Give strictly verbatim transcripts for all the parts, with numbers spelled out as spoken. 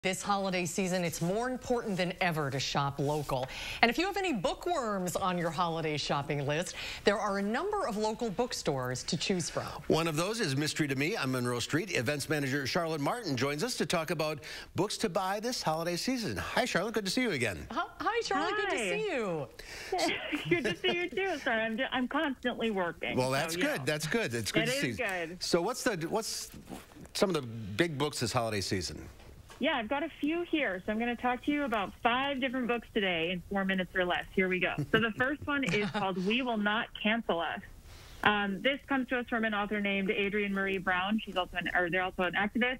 This holiday season, it's more important than ever to shop local. And if you have any bookworms on your holiday shopping list, there are a number of local bookstores to choose from. One of those is Mystery to Me on Monroe Street. Events manager Charlotte Martin joins us to talk about books to buy this holiday season. Hi, Charlotte. Good to see you again. Hi, Charlotte. Good to see you. Good to see you too. Sorry, I'm I'm constantly working. Well, that's so, good. know. That's good. It's good it to see. It is good. So, what's the what's some of the big books this holiday season? Yeah, I've got a few here. So I'm going to talk to you about five different books today in four minutes or less. Here we go. So the first one is called We Will Not Cancel Us. Um, this comes to us from an author named Adrienne Marie Brown. She's also an, or they're also an activist.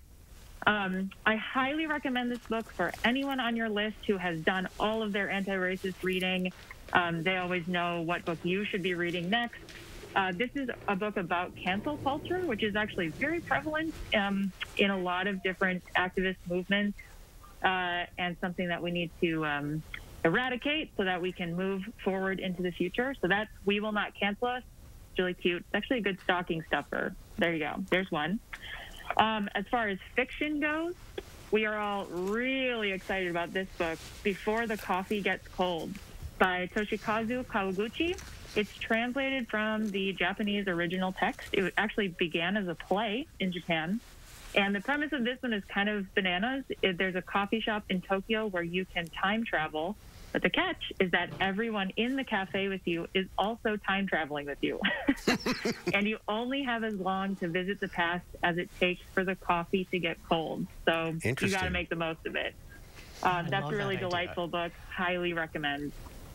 Um, I highly recommend this book for anyone on your list who has done all of their anti-racist reading. Um, they always know what book you should be reading next. Uh, this is a book about cancel culture, which is actually very prevalent um, in a lot of different activist movements, uh, and something that we need to um, eradicate so that we can move forward into the future. So that's We Will Not Cancel Us. It's really cute. It's actually a good stocking stuffer. There you go. There's one. Um, as far as fiction goes, we are all really excited about this book, Before the Coffee Gets Cold, by Toshikazu Kawaguchi. It's translated from the Japanese original text. It actually began as a play in Japan. And the premise of this one is kind of bananas. There's a coffee shop in Tokyo where you can time travel. But the catch is that everyone in the cafe with you is also time traveling with you. And you only have as long to visit the past as it takes for the coffee to get cold. So you got to make the most of it. Um, that's a really delightful book. Highly recommend.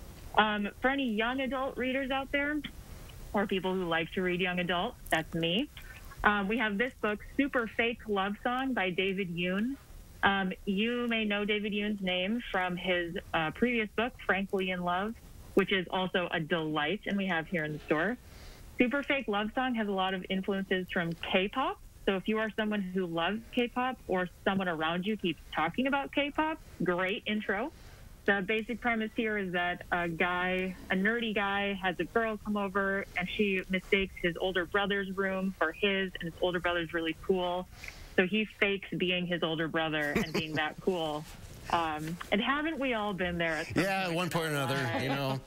Um, for any young adult readers out there, or people who like to read young adult, that's me. Um, we have this book, Super Fake Love Song by David Yoon. Um, you may know David Yoon's name from his uh, previous book, Frankly in Love, which is also a delight, and we have here in the store. Super Fake Love Song has a lot of influences from K-pop. So if you are someone who loves K-pop or someone around you keeps talking about K-pop, great intro. The basic premise here is that a guy, a nerdy guy, has a girl come over, and she mistakes his older brother's room for his, and his older brother's really cool. So he fakes being his older brother and being that cool. Um, and haven't we all been there? At some yeah, point at one point or another, you know.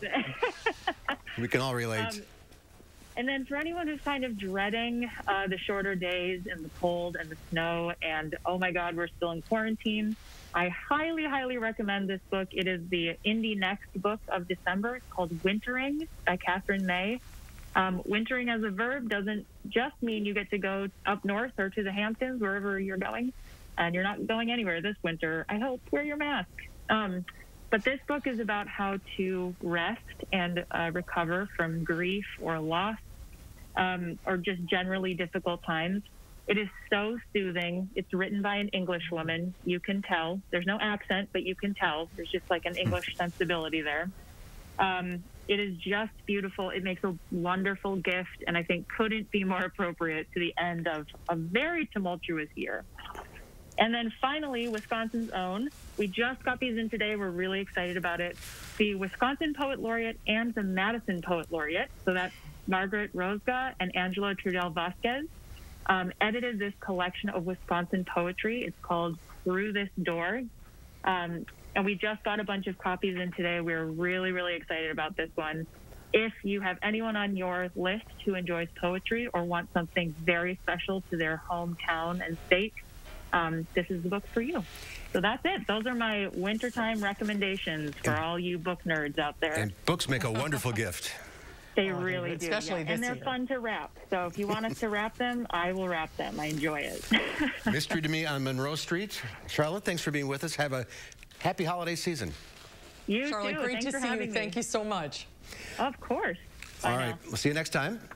We can all relate. Um, and then for anyone who's kind of dreading uh, the shorter days and the cold and the snow, and oh my God, we're still in quarantine, I highly, highly recommend this book. It is the Indie Next book of December. It's called Wintering by Catherine May. Um, wintering as a verb doesn't just mean you get to go up north or to the Hamptons, wherever you're going, and you're not going anywhere this winter. I hope. Wear your mask. Um, but this book is about how to rest and uh, recover from grief or loss, um, or just generally difficult times. It is so soothing. It's written by an English woman. You can tell. There's no accent, but you can tell. There's just like an English sensibility there. Um, it is just beautiful. It makes a wonderful gift, and I think couldn't be more appropriate to the end of a very tumultuous year. And then finally, Wisconsin's own. We just got these in today. We're really excited about it. The Wisconsin Poet Laureate and the Madison Poet Laureate, so that's Margaret Rosga and Angela Trudell Vasquez, Um, edited this collection of Wisconsin poetry. It's called Through This Door. Um, and we just got a bunch of copies in today. We're really, really excited about this one. If you have anyone on your list who enjoys poetry or wants something very special to their hometown and state, um, this is the book for you. So that's it. Those are my wintertime recommendations for and, all you book nerds out there. And books make a wonderful gift. They oh, really do, especially yeah. this And they're year. fun to wrap. So if you want us to wrap them, I will wrap them. I enjoy it. Mystery to Me on Monroe Street. Charlotte, thanks for being with us. Have a happy holiday season. You Charlotte, too. great Thanks to for see you. having me. Thank you so much. Of course. Bye All now. right. We'll see you next time.